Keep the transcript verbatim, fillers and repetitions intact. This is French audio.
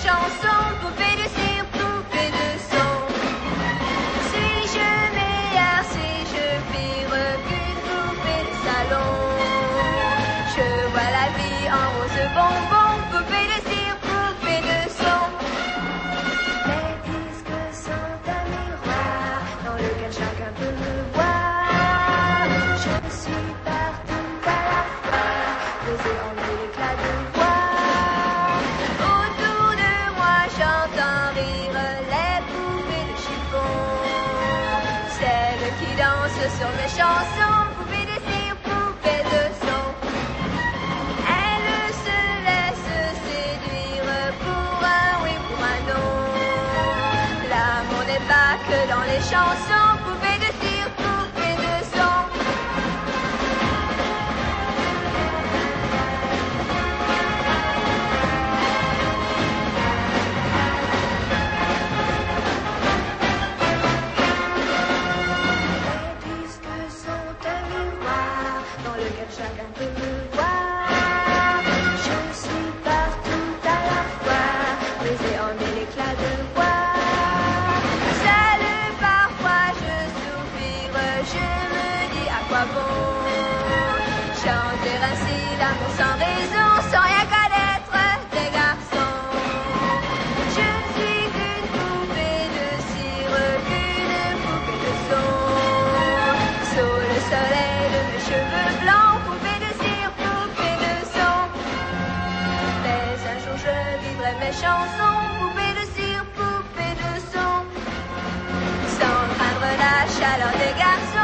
chansons, poupée de cire, poupée de son. Suis-je meilleure si je vire qu'une poupée de salon? Je vois la vie en rose bonbon, poupée de cire, poupée de son. Les disques sont un miroir dans lequel chacun peut me voir. Je suis partout à la fois, posée en mille éclats de voix. Autour de moi j'entends rire les poupées de chiffon, celles qui dansent sur mes chansons, poupées de cire, poupées de son. Elles se laissent séduire pour un oui, pour un non. L'amour n'est pas que dans les chansons, poupées de cire, poupées de son. Les disques sont un miroir dans lequel chacun peut me voir. Je suis partout à la fois, baisée en mille éclats de voix. Seule parfois je soupire, je me dis à quoi bon chanter ainsi l'amour sans raison, sans rien connaître des garçons. Je ne suis qu'une poupée de cire, qu'une poupée de son. Sous le soleil de mes cheveux blancs, poupée de cire, poupée de son. Mais un jour je vivrai mes chansons, poupée de cire, poupée de son, sans craindre la chaleur des garçons.